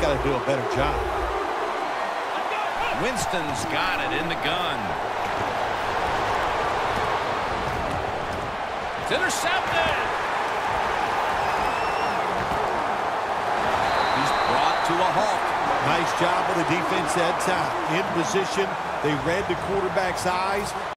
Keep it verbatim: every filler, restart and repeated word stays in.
got to do a better job. Winston's got it in the gun. It's intercepted. He's brought to a halt. Nice job of the defense that time. In position, they read the quarterback's eyes.